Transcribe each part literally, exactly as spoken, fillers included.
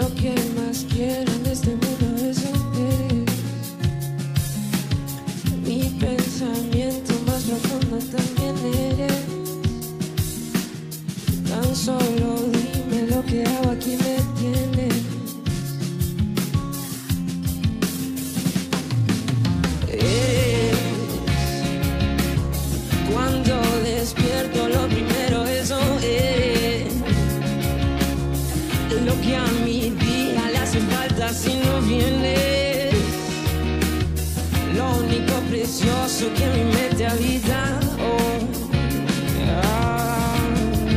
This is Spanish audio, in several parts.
Lo que más quiero en este mundo es eres. Mi pensamiento más profundo también eres. Tan solo dime lo que hago, aquí me tienes. Eres. Cuando despierto lo primero eso es. Lo que a mi día le hace falta si no vienes. Lo único precioso que mi mente habita. Oh, ah.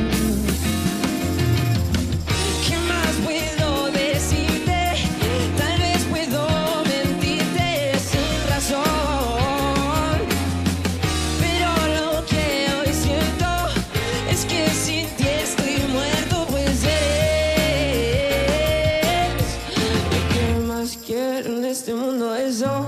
¿Qué más puedo decirte? Tal vez puedo mentirte sin razón. Pero lo que hoy siento es que sin ti estoy muerto, pues eres. Lo que más quiero en este mundo es eso.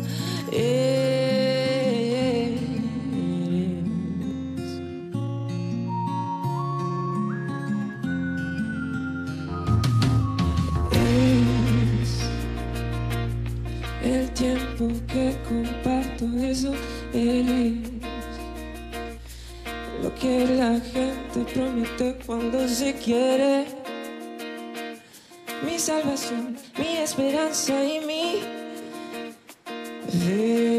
El tiempo que comparto, eso eres. Lo que la gente promete cuando se quiere. Mi salvación, mi esperanza y mi fe.